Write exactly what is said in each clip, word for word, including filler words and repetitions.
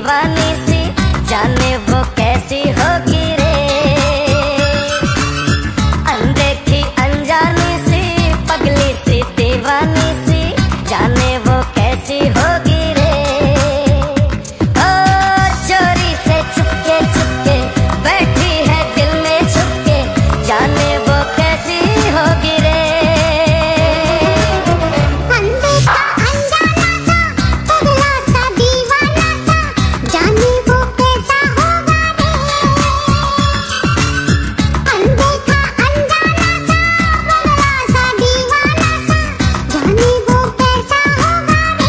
दीवानी सी, जाने वो कैसी होगी रे। अनदेखी अनजानी सी, पगली सी दीवानी सी, जाने वो कैसी होगी रे। ओ चोरी से चुपके चुपके बैठी है दिल में छुपके, जाने वो कैसी होगी रे। अनदेखा अनजाना सा, पगला सा दीवाना सा, जाने वो कैसा होगा रे। अनदेखा अनजाना सा, पगला सा दीवाना सा, जाने वो कैसा होगा रे।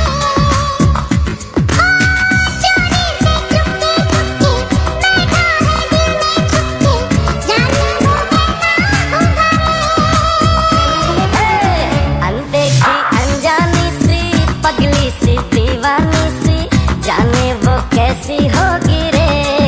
ओ चोरी से चुपके चुपके बैठा है दिल में छुपके, जाने वो कैसा होगा रे। अनदेखी अनजानी सी, पगली सी दीवानी सी, जाने वो कैसी होगी रे।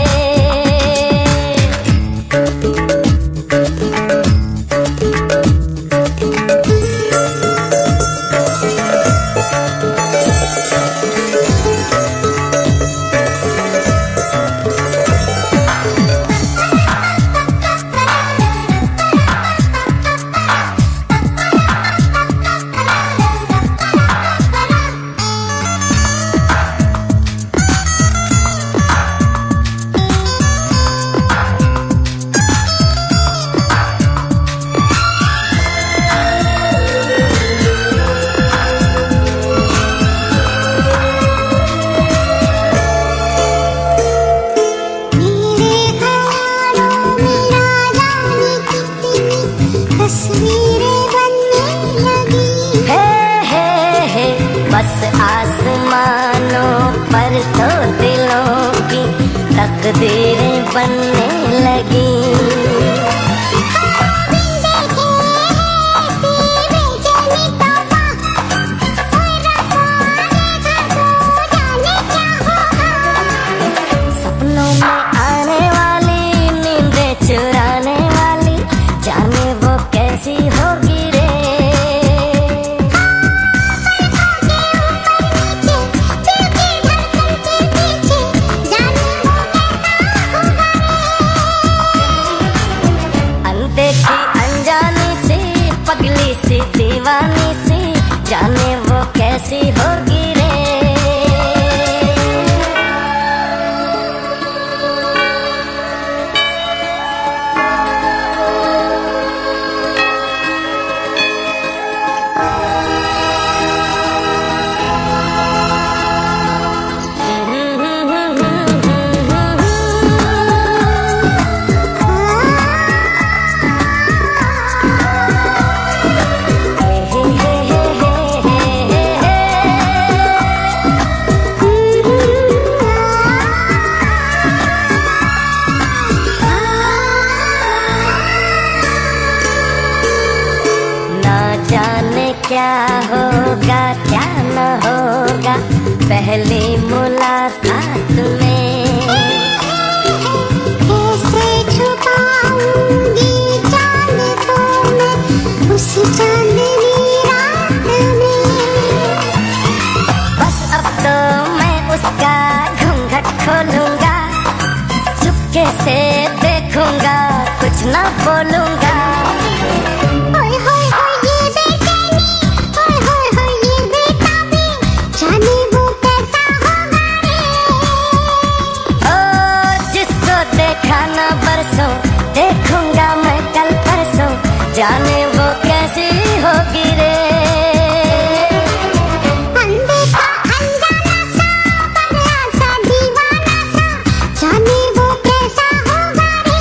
मेरे ख्यालों में ना जाने कितनी तस्वीरें बनने लगी। हे हे हे बस आसमानों पर तो दिलों की तकदीरें बनने लगी। सपनों में आने वाली नींदें चुराने वाली, जाने वो कैसी होगी रे। अनदेखी अनजानी सी, पगली सी दीवानी सी, जाने वो कैसी होगी रे। ना जाने क्या होगा क्या न होगा पहली मुलाकात में। कैसे छुपाऊंगी चांद को मैं उस चांदनी रात में। बस अब तो मैं उसका घूंघट खोलूंगा, चुपके से देखूंगा, कुछ ना बोलूंगा। ओए होए होए ये बेचैनी, ओए होए होए ये बेताबी, जाने वो कैसा होगा रे। ओ जिसको देखा ना बरसों, देखूंगा मैं कल परसों, जाने वो कैसी होगी रे। अनदेखा अनजाना सा, पगला सा दीवाना सा, जाने वो कैसा होगा रे।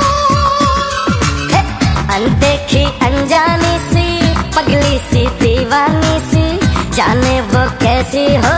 हे, अनदेखी अनजानी सी, पगली सी दीवानी सी, जाने वो कैसी हो